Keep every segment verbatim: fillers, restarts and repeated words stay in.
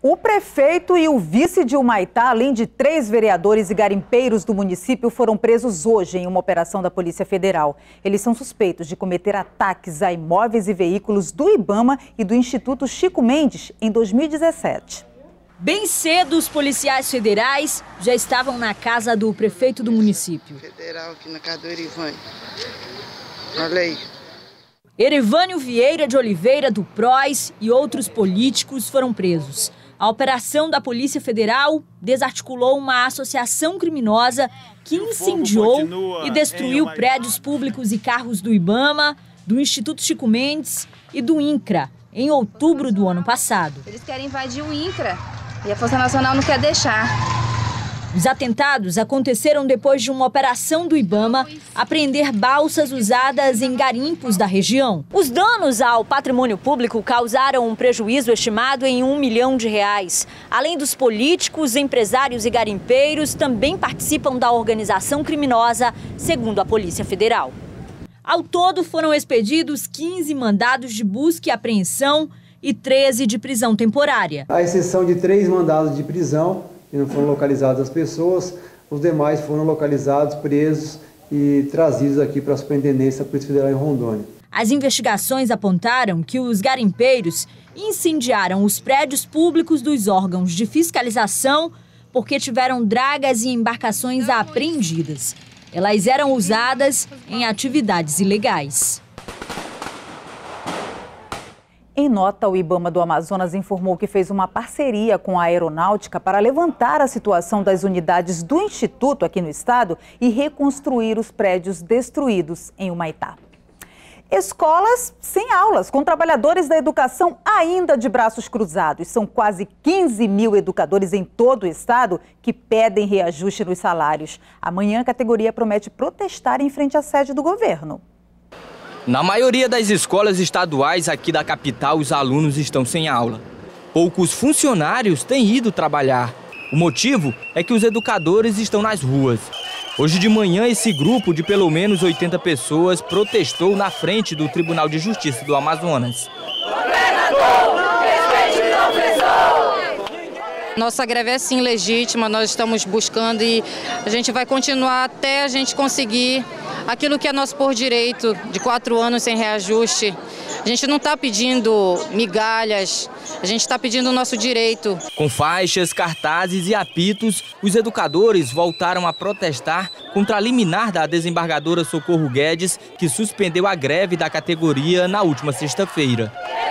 O prefeito e o vice de Humaitá, além de três vereadores e garimpeiros do município, foram presos hoje em uma operação da Polícia Federal. Eles são suspeitos de cometer ataques a imóveis e veículos do IBAMA e do Instituto Chico Mendes em dois mil e dezessete. Bem cedo, os policiais federais já estavam na casa do prefeito do município. Federal aqui na casa do Erivânio. Olha aí. Erivânio Vieira de Oliveira, do P R O S, e outros políticos foram presos. A operação da Polícia Federal desarticulou uma associação criminosa que incendiou e destruiu prédios públicos e carros do IBAMA, do Instituto Chico Mendes e do INCRA, em outubro do ano passado. Eles querem invadir o INCRA e a Força Nacional não quer deixar. Os atentados aconteceram depois de uma operação do IBAMA apreender balsas usadas em garimpos da região. Os danos ao patrimônio público causaram um prejuízo estimado em um milhão de reais. Além dos políticos, empresários e garimpeiros também participam da organização criminosa, segundo a Polícia Federal. Ao todo, foram expedidos quinze mandados de busca e apreensão e treze de prisão temporária. À exceção de três mandados de prisão, e não foram localizadas as pessoas, os demais foram localizados, presos e trazidos aqui para a Superintendência da Polícia Federal em Rondônia. As investigações apontaram que os garimpeiros incendiaram os prédios públicos dos órgãos de fiscalização porque tiveram dragas e embarcações apreendidas. Elas eram usadas em atividades ilegais. Em nota, o IBAMA do Amazonas informou que fez uma parceria com a Aeronáutica para levantar a situação das unidades do Instituto aqui no estado e reconstruir os prédios destruídos em Humaitá. Escolas sem aulas, com trabalhadores da educação ainda de braços cruzados. São quase quinze mil educadores em todo o estado que pedem reajuste nos salários. Amanhã, a categoria promete protestar em frente à sede do governo. Na maioria das escolas estaduais aqui da capital, os alunos estão sem aula. Poucos funcionários têm ido trabalhar. O motivo é que os educadores estão nas ruas. Hoje de manhã, esse grupo de pelo menos oitenta pessoas protestou na frente do Tribunal de Justiça do Amazonas. Nossa greve é sim legítima, nós estamos buscando e a gente vai continuar até a gente conseguir aquilo que é nosso por direito, de quatro anos sem reajuste. A gente não está pedindo migalhas, a gente está pedindo o nosso direito. Com faixas, cartazes e apitos, os educadores voltaram a protestar contra a liminar da desembargadora Socorro Guedes, que suspendeu a greve da categoria na última sexta-feira.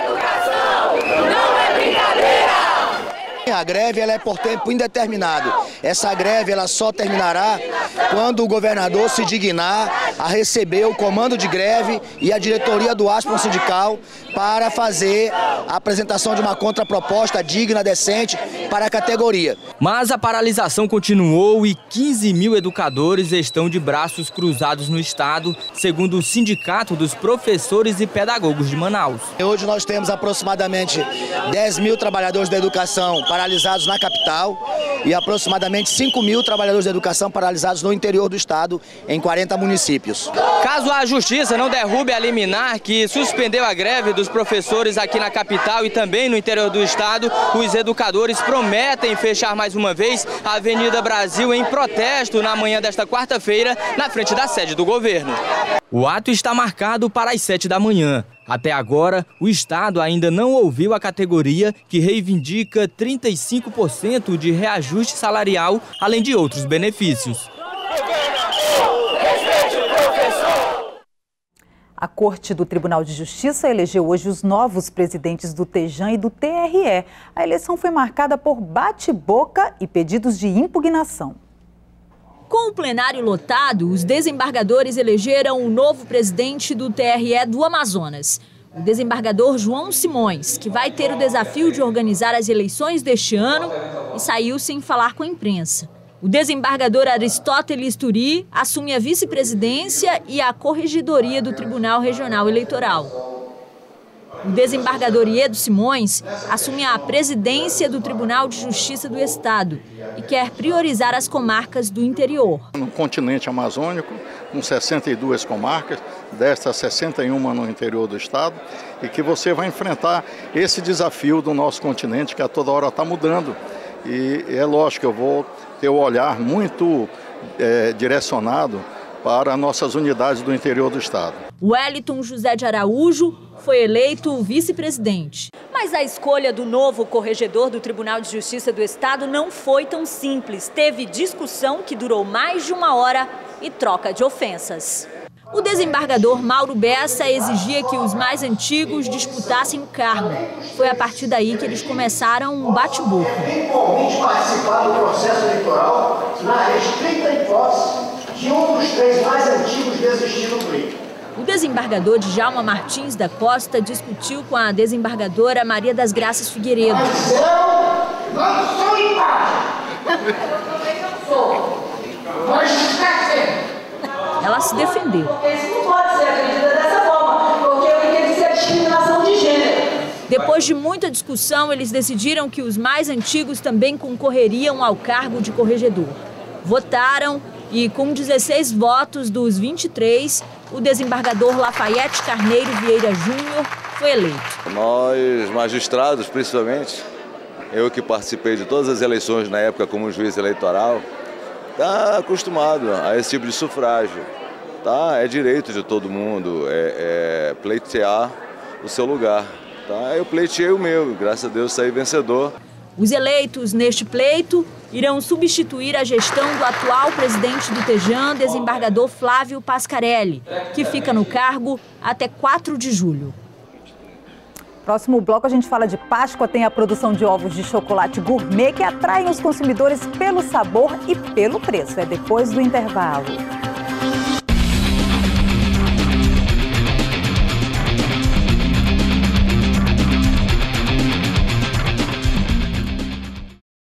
A greve ela é por tempo indeterminado. Essa greve ela só terminará quando o governador se dignar a receber o comando de greve e a diretoria do Aspron Sindical para fazer a apresentação de uma contraproposta digna, decente para a categoria. Mas a paralisação continuou e quinze mil educadores estão de braços cruzados no estado, segundo o Sindicato dos Professores e Pedagogos de Manaus. Hoje nós temos aproximadamente dez mil trabalhadores da educação paralisados na capital e aproximadamente cinco mil trabalhadores da educação paralisados no interior do estado, em quarenta municípios. Caso a Justiça não derrube a liminar que suspendeu a greve dos professores aqui na capital e também no interior do estado, os educadores prometem fechar mais uma vez a Avenida Brasil em protesto na manhã desta quarta-feira, na frente da sede do governo. O ato está marcado para as sete da manhã. Até agora, o estado ainda não ouviu a categoria que reivindica trinta e cinco por cento de reajuste salarial, além de outros benefícios. A Corte do Tribunal de Justiça elegeu hoje os novos presidentes do TEJAN e do T R E. A eleição foi marcada por bate-boca e pedidos de impugnação. Com o plenário lotado, os desembargadores elegeram o novo presidente do T R E do Amazonas, o desembargador João Simões, que vai ter o desafio de organizar as eleições deste ano e saiu sem falar com a imprensa. O desembargador Aristóteles Turi assume a vice-presidência e a corregedoria do Tribunal Regional Eleitoral. O desembargador Iedo Simões assume a presidência do Tribunal de Justiça do Estado e quer priorizar as comarcas do interior. No continente amazônico, com sessenta e duas comarcas, destas sessenta e uma no interior do estado, e que você vai enfrentar esse desafio do nosso continente que a toda hora está mudando. E é lógico que eu vou ter o olhar muito é, direcionado para nossas unidades do interior do estado. Wellington José de Araújo foi eleito vice-presidente. Mas a escolha do novo corregedor do Tribunal de Justiça do Estado não foi tão simples. Teve discussão que durou mais de uma hora e troca de ofensas. O desembargador Mauro Bessa exigia que os mais antigos disputassem o cargo. Foi a partir daí que eles começaram um bate-boca. Eventualmente participar do processo eleitoral na restrita hipótese de um dos três mais antigos desistir do pleito. O desembargador Djalma Martins da Costa discutiu com a desembargadora Maria das Graças Figueiredo. Mas eu não sou empático. Eu não sou. Mas está sendo. Ela se defendeu. Isso não pode ser acreditado dessa forma, porque eu entendo que é discriminação de gênero. Depois de muita discussão, eles decidiram que os mais antigos também concorreriam ao cargo de corregedor. Votaram e, com dezesseis votos dos vinte e três, o desembargador Lafayette Carneiro Vieira Júnior foi eleito. Nós, magistrados, principalmente, eu que participei de todas as eleições na época como juiz eleitoral, está acostumado a esse tipo de sufrágio. Tá? É direito de todo mundo é, é pleitear o seu lugar. Tá? Eu pleiteei o meu, graças a Deus saí vencedor. Os eleitos neste pleito irão substituir a gestão do atual presidente do TEJAN, desembargador Flávio Pascarelli, que fica no cargo até quatro de julho. Próximo bloco a gente fala de Páscoa, tem a produção de ovos de chocolate gourmet que atraem os consumidores pelo sabor e pelo preço. É depois do intervalo.